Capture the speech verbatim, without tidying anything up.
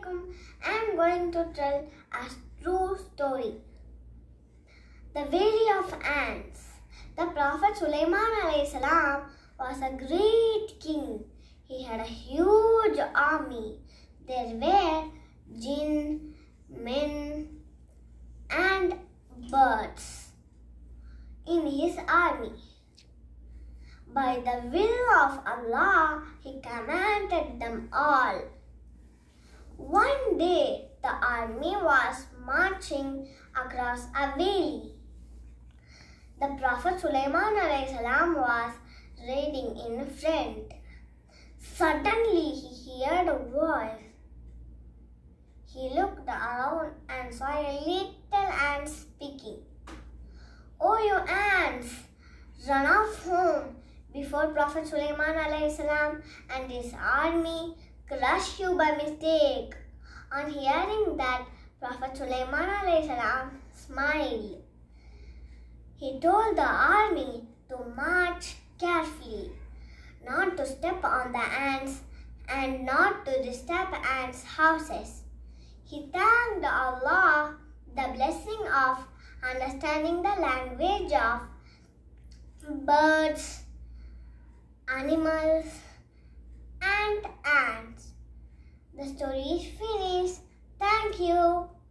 Assalamualaikum. I am going to tell a true story. The Valley of Ants. The Prophet Sulaiman alayhi salam was a great king. He had a huge army. There were jinn, men, and birds in his army. By the will of Allah, he commanded them all. One day, the army was marching across a valley. The Prophet Sulaiman alayhi salam was riding in front. Suddenly, he heard a voice. He looked around and saw a little ant speaking. "Oh, you ants, run off home before Prophet Sulaiman alayhi salam and his army crush you by mistake." On hearing that, Prophet Sulaiman alayhi salam smiled. He told the army to march carefully, not to step on the ants and not to disturb ants' houses. He thanked Allah the blessing of understanding the language of birds, animals, and ants. The story is finished. Thank you.